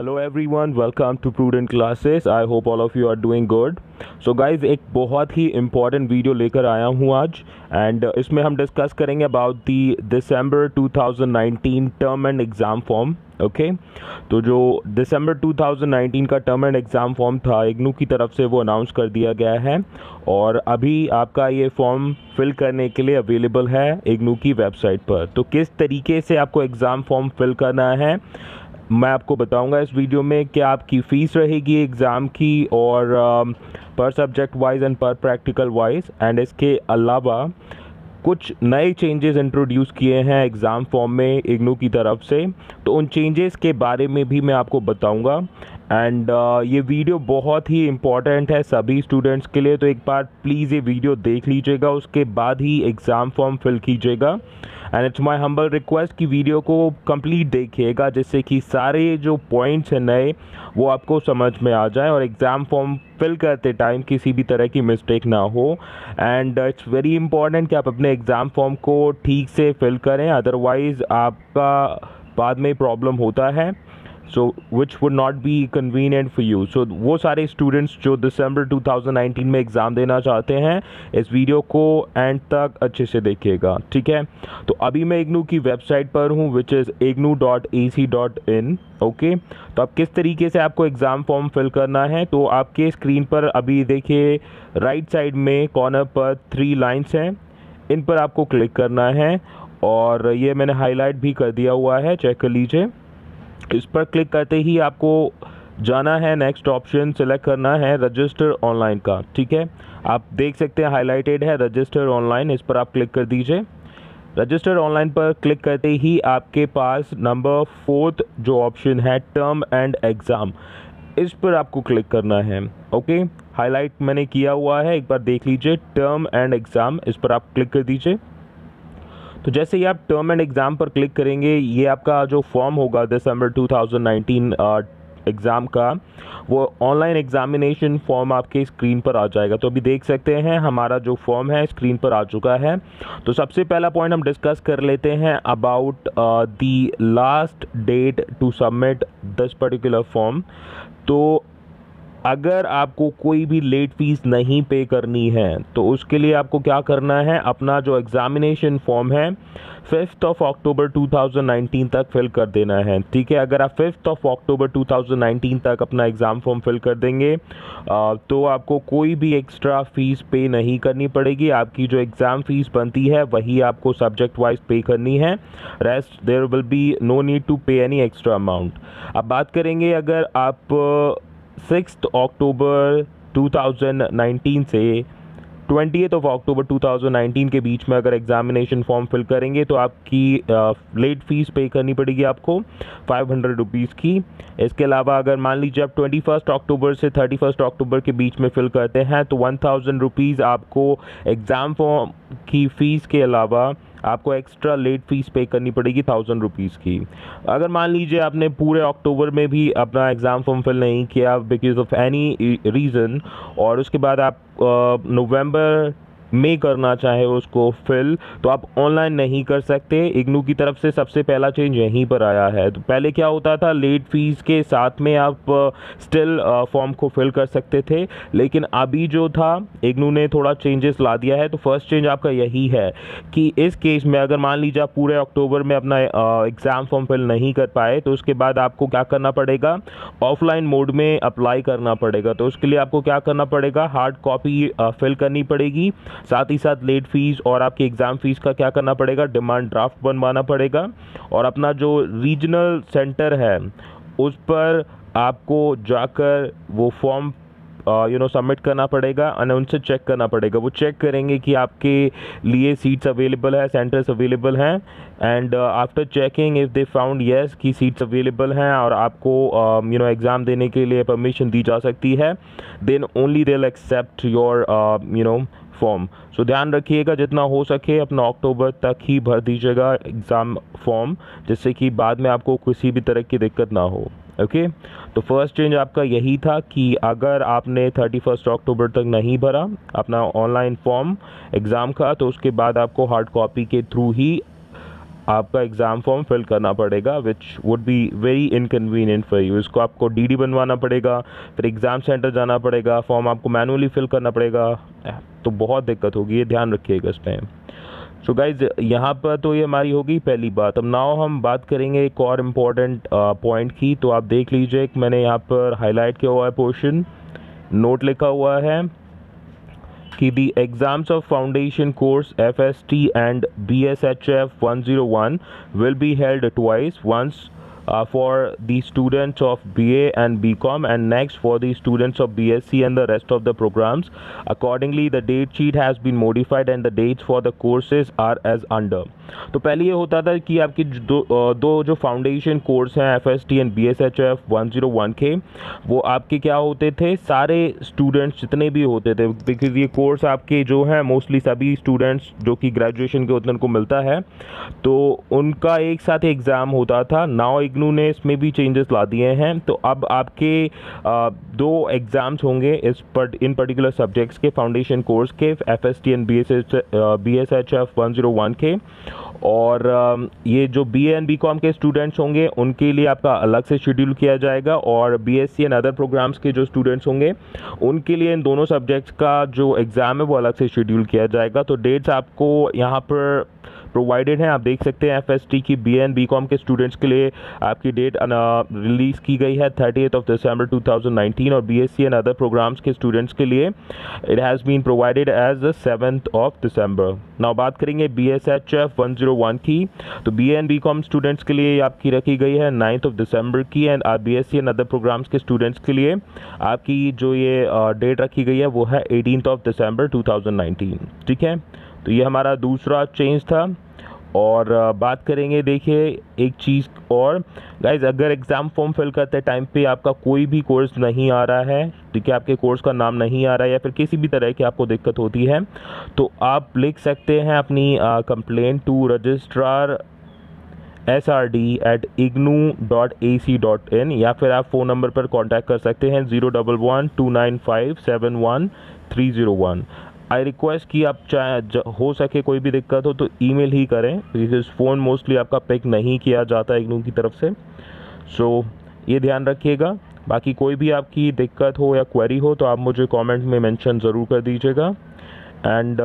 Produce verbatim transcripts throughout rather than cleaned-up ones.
Hello everyone, welcome to Prudent Classes. I hope all of you are doing good. So guys, एक बहुत ही important video लेकर आया हूँ आज, एंड इसमें हम डिस्कस करेंगे about the December two thousand nineteen term end exam form. Okay, तो जो दिसंबर टू थाउजेंड नाइनटीन का टर्म एंड एग्ज़ाम फॉर्म था, इग्नू की तरफ से वो अनाउंस कर दिया गया है और अभी आपका ये फॉर्म फिल करने के लिए अवेलेबल है इग्नू की वेबसाइट पर। तो किस तरीके से आपको एग्ज़ाम फॉर्म फिल करना है मैं आपको बताऊंगा इस वीडियो में। क्या आपकी फ़ीस रहेगी एग्ज़ाम की, और पर सब्जेक्ट वाइज एंड पर प्रैक्टिकल वाइज, एंड इसके अलावा कुछ नए चेंजेस इंट्रोड्यूस किए हैं एग्ज़ाम फॉर्म में इग्नू की तरफ से, तो उन चेंजेस के बारे में भी मैं आपको बताऊंगा। एंड uh, ये वीडियो बहुत ही इम्पॉर्टेंट है सभी स्टूडेंट्स के लिए, तो एक बार प्लीज़ ये वीडियो देख लीजिएगा, उसके बाद ही एग्ज़ाम फॉर्म फिल कीजिएगा। And it's my humble request कि वीडियो को कंप्लीट देखिएगा, जिससे कि सारे जो पॉइंट्स हैं नए वो आपको समझ में आ जाए और एग्ज़ाम फॉर्म फिल करते टाइम किसी भी तरह की मिस्टेक ना हो। एंड इट्स वेरी इंपॉर्टेंट कि आप अपने एग्ज़ाम फॉर्म को ठीक से फिल करें, अदरवाइज़ आपका बाद में प्रॉब्लम होता है, so which would not be convenient for you. So वो सारे स्टूडेंट्स जो दिसंबर टू थाउजेंड नाइनटीन में एग्ज़ाम देना चाहते हैं, इस वीडियो को एंड तक अच्छे से देखिएगा, ठीक है। तो अभी मैं इग्नू की वेबसाइट पर हूँ, which is IGNOU dot A C dot in. Okay, तो अब किस तरीके से आपको एग्ज़ाम फॉर्म फिल करना है, तो आपके स्क्रीन पर अभी देखिए राइट साइड में कॉर्नर पर थ्री लाइन्स हैं, इन पर आपको क्लिक करना है और ये मैंने हाईलाइट भी कर दिया हुआ है, चेक कर लीजिए। इस पर क्लिक करते ही आपको जाना है, नेक्स्ट ऑप्शन सेलेक्ट करना है रजिस्टर ऑनलाइन का, ठीक है। आप देख सकते हैं हाईलाइटेड है रजिस्टर ऑनलाइन, इस पर आप क्लिक कर दीजिए। रजिस्टर ऑनलाइन पर क्लिक करते ही आपके पास नंबर फोर्थ जो ऑप्शन है टर्म एंड एग्ज़ाम, इस पर आपको क्लिक करना है। ओके, हाईलाइट मैंने किया हुआ है, एक बार देख लीजिए, टर्म एंड एग्ज़ाम, इस पर आप क्लिक कर दीजिए। तो जैसे ही आप टर्म एंड एग्ज़ाम पर क्लिक करेंगे, ये आपका जो फॉर्म होगा December two thousand nineteen exam का, वो ऑनलाइन एग्जामिनेशन फॉर्म आपके स्क्रीन पर आ जाएगा। तो अभी देख सकते हैं हमारा जो फॉर्म है स्क्रीन पर आ चुका है। तो सबसे पहला पॉइंट हम डिस्कस कर लेते हैं about the last date to submit this particular form. तो अगर आपको कोई भी लेट फीस नहीं पे करनी है, तो उसके लिए आपको क्या करना है, अपना जो एग्ज़ामिनेशन फॉर्म है fifth of October two thousand nineteen तक फिल कर देना है, ठीक है। अगर आप fifth of October two thousand nineteen तक अपना एग्ज़ाम फॉर्म फिल कर देंगे तो आपको कोई भी एक्स्ट्रा फ़ीस पे नहीं करनी पड़ेगी। आपकी जो एग्ज़ाम फ़ीस बनती है वही आपको सब्जेक्ट वाइज पे करनी है, rest there will be no need to pay any extra amount. अब बात करेंगे, अगर आप sixth October two thousand nineteen से twentieth of October two thousand nineteen के बीच में अगर एग्जामिनेशन फॉर्म फिल करेंगे, तो आपकी लेट फीस पे करनी पड़ेगी आपको फाइव हंड्रेड रुपीज़ की। इसके अलावा अगर मान लीजिए आप ट्वेंटी फर्स्ट अक्टूबर से थर्टी फर्स्ट अक्टूबर के बीच में फिल करते हैं, तो वन थाउजेंड रुपीज़ आपको एग्ज़ाम फॉर्म की फ़ीस के अलावा आपको एक्स्ट्रा लेट फीस पे करनी पड़ेगी थाउजेंड रुपीज़ की। अगर मान लीजिए आपने पूरे अक्टूबर में भी अपना एग्ज़ाम फॉर्म फिल नहीं किया बिकॉज ऑफ एनी रीज़न, और उसके बाद आप नवंबर में करना चाहे उसको फिल, तो आप ऑनलाइन नहीं कर सकते। इग्नू की तरफ से सबसे पहला चेंज यहीं पर आया है। तो पहले क्या होता था, लेट फीस के साथ में आप स्टिल फॉर्म को फिल कर सकते थे, लेकिन अभी जो था इग्नू ने थोड़ा चेंजेस ला दिया है। तो फर्स्ट चेंज आपका यही है कि इस केस में अगर मान लीजिए आप पूरे अक्टूबर में अपना एग्ज़ाम फॉर्म फिल नहीं कर पाए, तो उसके बाद आपको क्या करना पड़ेगा, ऑफलाइन मोड में अप्लाई करना पड़ेगा। तो उसके लिए आपको क्या करना पड़ेगा, हार्ड कॉपी फिल करनी पड़ेगी, साथ ही साथ लेट फीस और आपकी एग्ज़ाम फीस का क्या करना पड़ेगा, डिमांड ड्राफ्ट बनवाना पड़ेगा, और अपना जो रीजनल सेंटर है उस पर आपको जाकर वो फॉर्म यू नो सबमिट करना पड़ेगा और उनसे चेक करना पड़ेगा। वो चेक करेंगे कि आपके लिए सीट्स अवेलेबल है, सेंटर्स अवेलेबल हैं, and after checking if they found yes कि सीट्स अवेलेबल हैं और आपको यू नो एग्ज़ाम देने के लिए परमिशन दी जा सकती है, then only they will accept your you know form. So ध्यान रखिएगा, जितना हो सके अपना अक्टूबर तक ही भर दीजिएगा एग्ज़ाम फॉर्म, जिससे कि बाद में आपको किसी भी तरह की दिक्कत ना हो। ओके, तो फर्स्ट चेंज आपका यही था कि अगर आपने थर्टी फर्स्ट अक्टूबर तक नहीं भरा अपना ऑनलाइन फॉर्म एग्ज़ाम का, तो उसके बाद आपको हार्ड कॉपी के थ्रू ही आपका एग्ज़ाम फॉर्म फिल करना पड़ेगा, which would be very inconvenient for you. इसको आपको डीडी बनवाना पड़ेगा, फिर एग्ज़ाम सेंटर जाना पड़ेगा, फॉर्म आपको मैनुअली फिल करना पड़ेगा, तो बहुत दिक्कत होगी, ये ध्यान रखिएगा इस टाइम। सो गाइज यहाँ पर तो ये हमारी होगी पहली बात। अब नाउ हम बात करेंगे एक और इम्पॉर्टेंट पॉइंट की। तो आप देख लीजिए, मैंने यहाँ पर हाईलाइट किया हुआ है पोर्शन, नोट लिखा हुआ है कि the exams of foundation course F S T and B S H F one oh one will be held twice, once uh, for the students of B A and B Com and next for the students of B S c and the rest of the programs. Accordingly, the date sheet has been modified and the dates for the courses are as under. तो पहले ये होता था कि आपकी दो, दो जो फाउंडेशन कोर्स हैं F S T and B S H F one oh one के, वो आपके क्या होते थे, सारे स्टूडेंट्स जितने भी होते थे, बिकॉज ये कोर्स आपके जो हैं मोस्टली सभी स्टूडेंट्स जो कि ग्रेजुएशन के होते हैं उनको मिलता है, तो उनका एक साथ एग्ज़ाम होता था। नाउ इग्नू ने इसमें भी चेंजेस ला दिए हैं, तो अब आपके आ, दो एग्ज़ाम्स होंगे इस पर इन पर्टिकुलर सब्जेक्ट्स के, फाउंडेशन कोर्स के F S T and B S H B S H F one oh one के, और ये जो B A and B com के स्टूडेंट्स होंगे उनके लिए आपका अलग से शेड्यूल किया जाएगा, और B S C and other programmes के जो स्टूडेंट्स होंगे उनके लिए इन दोनों सब्जेक्ट्स का जो एग्ज़ाम है वो अलग से शेड्यूल किया जाएगा। तो डेट्स आपको यहाँ पर प्रोवाइडेड हैं, आप देख सकते हैं। एफ एस टी की B A and B com के स्टूडेंट्स के लिए आपकी डेट रिलीज़ की गई है thirtieth of December two thousand nineteen, और B S C and other programmes के स्टूडेंट्स के लिए it has been provided as the seventh of December. Now बात करेंगे B S H F one oh one की, तो B A and B com students के लिए आपकी रखी गई है नाइन्थ ऑफ दिसंबर की, and B S C and other programmes के स्टूडेंट्स के लिए आपकी जो ये डेट uh, रखी गई है वो है eighteenth of December two thousand nineteen. ठीक है, तो ये हमारा दूसरा चेंज था। और बात करेंगे, देखिए एक चीज़ और गाइज, अगर एग्ज़ाम फॉर्म फिल करते टाइम पे आपका कोई भी कोर्स नहीं आ रहा है, ठीक है, आपके कोर्स का नाम नहीं आ रहा है या फिर किसी भी तरह की आपको दिक्कत होती है, तो आप लिख सकते हैं अपनी complaint to registrar S R D at IGNOU dot A C dot in, या फिर आप फ़ोन नंबर पर कॉन्टैक्ट कर सकते हैं zero double one two nine five seven one three zero one. I request कि आप चाहे हो सके कोई भी दिक्कत हो तो ईमेल ही करें, बिकॉज फ़ोन मोस्टली आपका पिक नहीं किया जाता है इग्नू की तरफ से। सो so, ये ध्यान रखिएगा। बाकी कोई भी आपकी दिक्कत हो या क्वेरी हो तो आप मुझे कमेंट में मेंशन ज़रूर कर दीजिएगा, एंड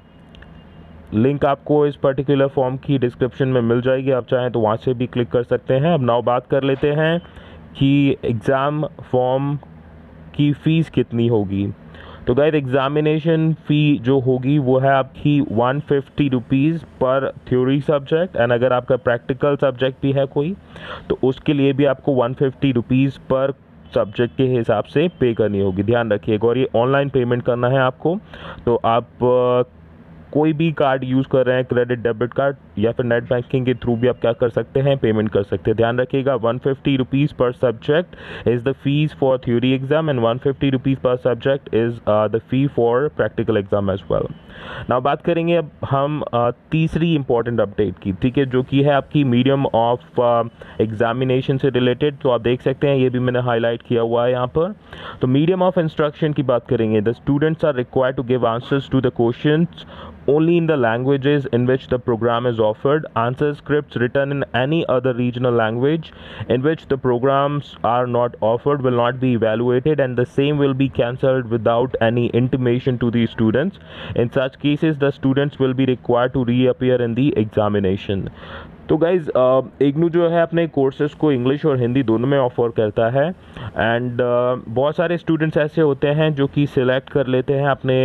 लिंक आपको इस पर्टिकुलर फॉर्म की डिस्क्रिप्शन में मिल जाएगी, आप चाहें तो वहाँ से भी क्लिक कर सकते हैं। अब नाउ बात कर लेते हैं कि एग्ज़ाम फॉर्म की फ़ीस कितनी होगी। तो गाइस, एग्ज़ामिनेशन फ़ी जो होगी वो है आपकी one fifty rupees per theory subject, and अगर आपका प्रैक्टिकल सब्जेक्ट भी है कोई तो उसके लिए भी आपको one fifty rupees per subject के हिसाब से पे करनी होगी, ध्यान रखिएगा। और ये ऑनलाइन पेमेंट करना है आपको, तो आप कोई भी कार्ड यूज़ कर रहे हैं, क्रेडिट डेबिट कार्ड या फिर नेट बैंकिंग के थ्रू भी आप क्या कर सकते हैं, पेमेंट कर सकते हैं। ध्यान रखिएगा, one fifty rupees per subject is the fees for theory exam and one fifty rupees per subject is the fee for practical exam as well. Now बात करेंगे अब हम uh, तीसरी इंपॉर्टेंट अपडेट की, ठीक है, जो कि है आपकी मीडियम ऑफ एग्जामिनेशन से रिलेटेड। तो आप देख सकते हैं, ये भी मैंने हाईलाइट किया हुआ है यहाँ पर। तो मीडियम ऑफ इंस्ट्रक्शन की बात करेंगे, the students are required to give answers to the questions only in the languages in which the program is offered. Answer scripts written in any other regional language in which the programs are not offered will not be evaluated, and the same will be cancelled without any intimation to the students. In such cases, the students will be required to reappear in the examination. तो guys, IGNOU जो है अपने courses को English और हिंदी दोनों में offer करता है, एंड uh, बहुत सारे स्टूडेंट्स ऐसे होते हैं जो कि सिलेक्ट कर लेते हैं अपने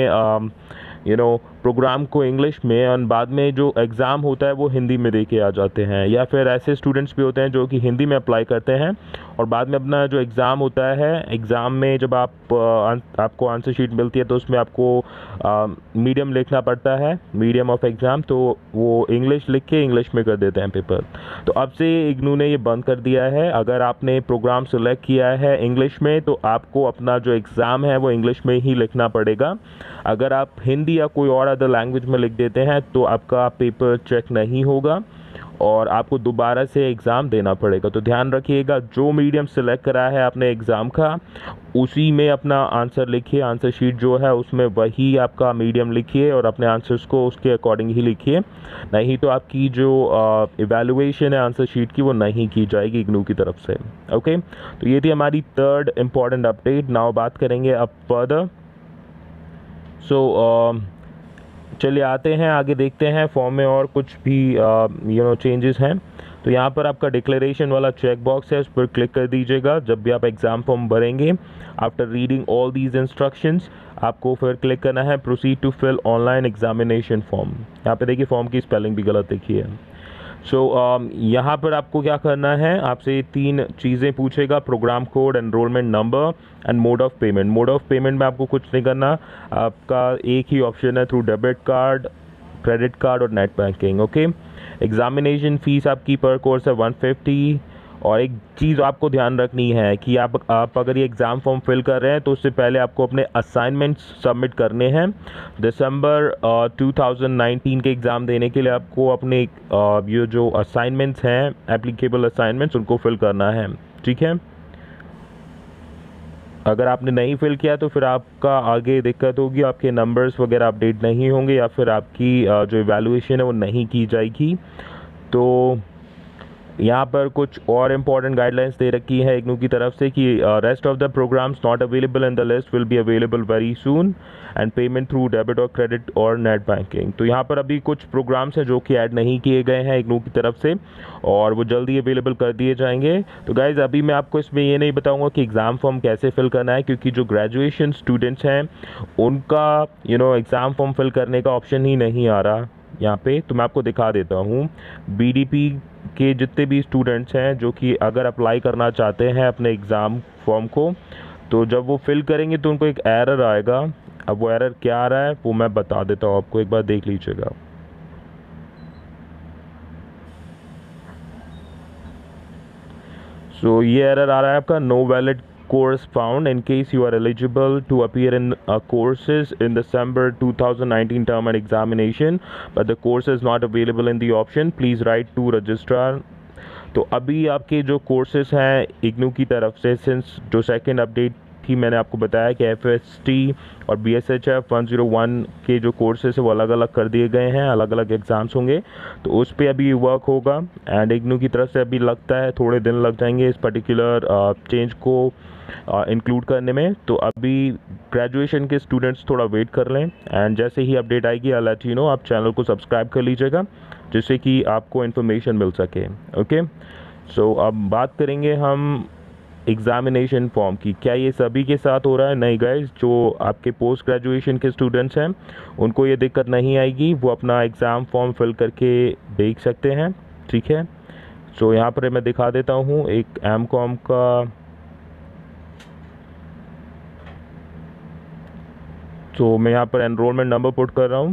यू नो प्रोग्राम को इंग्लिश में, और बाद में जो एग्ज़ाम होता है वो हिंदी में दे के आ जाते हैं, या फिर ऐसे स्टूडेंट्स भी होते हैं जो कि हिंदी में अप्लाई करते हैं और बाद में अपना जो एग्ज़ाम होता है, एग्ज़ाम में जब आप आ, आपको आंसर शीट मिलती है तो उसमें आपको मीडियम लिखना पड़ता है, मीडियम ऑफ एग्ज़ाम, तो वो इंग्लिश लिख के इंग्लिश में कर देते हैं पेपर। तो अब से इग्नू ने ये बंद कर दिया है। अगर आपने प्रोग्राम सेलेक्ट किया है इंग्लिश में तो आपको अपना जो एग्ज़ाम है वो इंग्लिश में ही लिखना पड़ेगा। अगर आप हिंदी या कोई और अदर लैंग्वेज में लिख देते हैं तो आपका पेपर चेक नहीं होगा, और आपको दोबारा से एग्ज़ाम देना पड़ेगा। तो ध्यान रखिएगा, जो मीडियम सेलेक्ट करा है आपने एग्ज़ाम का, उसी में अपना आंसर लिखिए। आंसर शीट जो है उसमें वही आपका मीडियम लिखिए और अपने आंसर्स को उसके अकॉर्डिंग ही लिखिए, नहीं तो आपकी जो इवैल्यूएशन है आंसर शीट की वो नहीं की जाएगी इग्नू की तरफ से। ओके, तो ये थी हमारी थर्ड इम्पॉर्टेंट अपडेट। नाउ बात करेंगे अब फर्दर। सो चलिए आते हैं आगे, देखते हैं फॉर्म में और कुछ भी यू नो चेंजेस हैं। तो यहाँ पर आपका डिक्लेरेशन वाला चेक बॉक्स है, उस पर क्लिक कर दीजिएगा जब भी आप एग्ज़ाम फॉर्म भरेंगे। After reading all these instructions आपको फिर क्लिक करना है proceed to fill online examination form. यहाँ पे देखिए फॉर्म की स्पेलिंग भी गलत लिखी है। सो so, um, यहाँ पर आपको क्या करना है, आपसे तीन चीज़ें पूछेगा, programme code, enrolment number and mode of payment. Mode of payment में आपको कुछ नहीं करना, आपका एक ही ऑप्शन है through debit card, credit card और net banking. Okay, examination fees आपकी पर कोर्स है वन फिफ्टी। और एक चीज़ आपको ध्यान रखनी है कि आप आप अगर ये एग्ज़ाम फॉर्म फिल कर रहे हैं तो उससे पहले आपको अपने असाइनमेंट्स सबमिट करने हैं। दिसंबर टू थाउजेंड नाइनटीन के एग्ज़ाम देने के लिए आपको अपने uh, ये जो असाइनमेंट्स हैं, एप्लीकेबल असाइनमेंट्स, उनको फिल करना है। ठीक है, अगर आपने नहीं फिल किया तो फिर आपका आगे दिक्कत होगी, आपके नंबर्स वगैरह अपडेट नहीं होंगे या फिर आपकी uh, जो इवैल्यूएशन है वो नहीं की जाएगी। तो यहाँ पर कुछ और इम्पॉर्टेंट गाइडलाइंस दे रखी है इग्नू की तरफ से कि rest of the programmes not available in the list will be available very soon and payment through debit और क्रेडिट और नेट बैंकिंग। तो यहाँ पर अभी कुछ प्रोग्राम्स हैं जो कि ऐड नहीं किए गए हैं इग्नू की तरफ से और वो जल्दी अवेलेबल कर दिए जाएंगे। तो गाइज़ अभी मैं आपको इसमें ये नहीं बताऊँगा कि एग्ज़ाम फॉर्म कैसे फिल करना है, क्योंकि जो ग्रेजुएशन स्टूडेंट्स हैं उनका you know exam form fill करने का ऑप्शन ही नहीं आ रहा यहाँ पे। तो मैं आपको दिखा देता हूँ, बीडीपी के जितने भी स्टूडेंट्स हैं जो कि अगर अप्लाई करना चाहते हैं अपने एग्ज़ाम फॉर्म को, तो जब वो फिल करेंगे तो उनको एक एरर आएगा। अब वो एरर क्या आ रहा है वो मैं बता देता हूँ आपको, एक बार देख लीजिएगा। सो so, ये एरर आ रहा है आपका, no valid course found in case you are eligible to appear in uh, courses in December two thousand nineteen term and examination but the course is not available in the option, please write to registrar। तो अभी आपके जो courses हैं इग्नू की तरफ से, since जो second update थी मैंने आपको बताया कि एफ एस टी और B S H F one zero one के जो कोर्सेज है वो अलग अलग कर दिए गए हैं, अलग अलग एग्ज़ाम्स होंगे, तो उस पर अभी वर्क होगा। एंड इग्नू की तरफ से अभी लगता है थोड़े दिन लग जाएंगे इस पर्टिकुलर चेंज को इंक्लूड uh, करने में। तो अभी ग्रेजुएशन के स्टूडेंट्स थोड़ा वेट कर लें एंड जैसे ही अपडेट आएगी आई लेट यू नो। आप चैनल को सब्सक्राइब कर लीजिएगा जिससे कि आपको इन्फॉर्मेशन मिल सके। ओके, सो अब बात करेंगे हम एग्ज़ामिनेशन फॉर्म की। क्या ये सभी के साथ हो रहा है? नहीं गाइस, जो आपके पोस्ट ग्रेजुएशन के स्टूडेंट्स हैं उनको ये दिक्कत नहीं आएगी, वो अपना एग्ज़ाम फॉर्म फिल करके देख सकते हैं। ठीक है, सो यहाँ पर मैं दिखा देता हूँ एक एम कॉम का। तो मैं यहाँ पर एनरोलमेंट नंबर पुट कर रहा हूँ।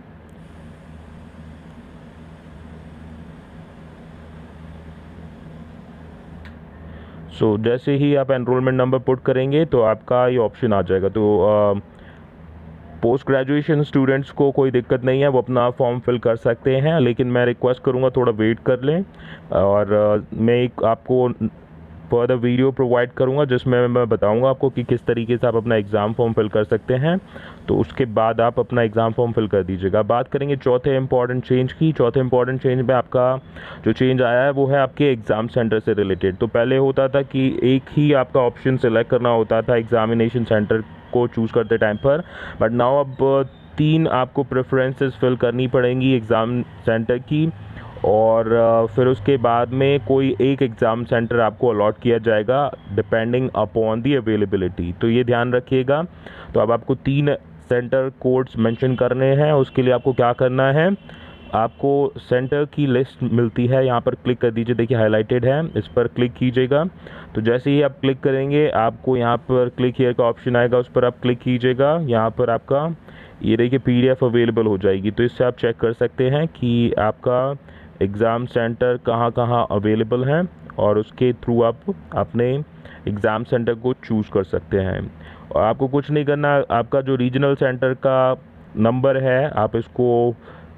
सो so, जैसे ही आप एनरोलमेंट नंबर पुट करेंगे तो आपका ये ऑप्शन आ जाएगा। तो पोस्ट ग्रेजुएशन स्टूडेंट्स को कोई दिक्कत नहीं है, वो अपना फॉर्म फिल कर सकते हैं, लेकिन मैं रिक्वेस्ट करूँगा थोड़ा वेट कर लें। और uh, मैं एक आपको फर्दर वीडियो प्रोवाइड करूंगा जिसमें मैं बताऊंगा आपको कि किस तरीके से आप अपना एग्ज़ाम फॉर्म फिल कर सकते हैं। तो उसके बाद आप अपना एग्ज़ाम फॉर्म फिल कर दीजिएगा। बात करेंगे चौथे इंपॉर्टेंट चेंज की। चौथे इंपॉर्टेंट चेंज में आपका जो चेंज आया है वो है आपके एग्ज़ाम सेंटर से रिलेटेड। तो पहले होता था कि एक ही आपका ऑप्शन सेलेक्ट करना होता था एग्ज़ामिनेशन सेंटर को चूज़ करते टाइम पर, बट नाउ अब तीन आपको प्रेफरेंसेस फिल करनी पड़ेंगी एग्ज़ाम सेंटर की, और फिर उसके बाद में कोई एक एग्ज़ाम सेंटर आपको अलॉट किया जाएगा डिपेंडिंग अपॉन दी अवेलेबिलिटी। तो ये ध्यान रखिएगा। तो अब आपको तीन सेंटर कोड्स मेंशन करने हैं। उसके लिए आपको क्या करना है, आपको सेंटर की लिस्ट मिलती है, यहाँ पर क्लिक कर दीजिए, देखिए हाईलाइटेड है, इस पर क्लिक कीजिएगा। तो जैसे ही आप क्लिक करेंगे आपको यहाँ पर क्लिक हियर का ऑप्शन आएगा, उस पर आप क्लिक कीजिएगा। यहाँ पर आपका ये देखिए पी डी एफ अवेलेबल हो जाएगी। तो इससे आप चेक कर सकते हैं कि आपका एग्ज़ाम सेंटर कहाँ कहाँ अवेलेबल हैं और उसके थ्रू आप अपने एग्ज़ाम सेंटर को चूज़ कर सकते हैं। और आपको कुछ नहीं करना, आपका जो रीजनल सेंटर का नंबर है आप इसको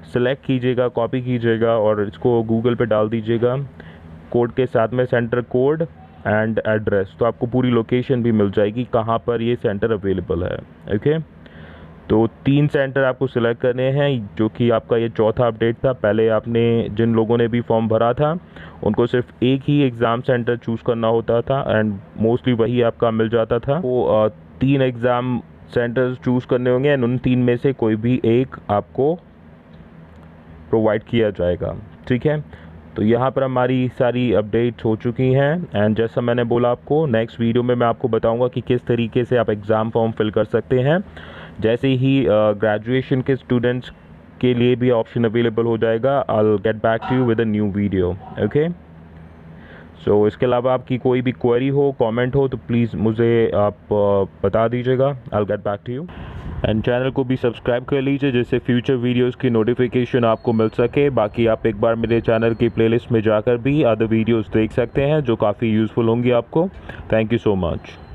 सेलेक्ट कीजिएगा, कॉपी कीजिएगा और इसको गूगल पे डाल दीजिएगा कोड के साथ में, सेंटर कोड एंड एड्रेस। तो आपको पूरी लोकेशन भी मिल जाएगी कहाँ पर ये सेंटर अवेलेबल है। ओके, तो तीन सेंटर आपको सिलेक्ट करने हैं, जो कि आपका ये चौथा अपडेट था। पहले आपने जिन लोगों ने भी फॉर्म भरा था उनको सिर्फ एक ही एग्ज़ाम सेंटर चूज़ करना होता था एंड मोस्टली वही आपका मिल जाता था। वो तीन एग्ज़ाम सेंटर्स चूज़ करने होंगे एंड उन तीन में से कोई भी एक आपको प्रोवाइड किया जाएगा। ठीक है, तो यहाँ पर हमारी सारी अपडेट्स हो चुकी हैं एंड जैसा मैंने बोला आपको, नेक्स्ट वीडियो में मैं आपको बताऊँगा कि किस तरीके से आप एग्ज़ाम फॉर्म फिल कर सकते हैं। जैसे ही ग्रेजुएशन uh, के स्टूडेंट्स के लिए भी ऑप्शन अवेलेबल हो जाएगा, I will get back to you with a new video. Okay, so इसके अलावा आपकी कोई भी क्वेरी हो, कमेंट हो तो प्लीज़ मुझे आप uh, बता दीजिएगा। I will get back to you and channel को भी सब्सक्राइब कर लीजिए जिससे फ्यूचर वीडियोस की नोटिफिकेशन आपको मिल सके। बाकी आप एक बार मेरे चैनल की प्लेलिस्ट में जाकर भी अदर वीडियोस देख सकते हैं जो काफ़ी यूज़फुल होंगी आपको। Thank you so much.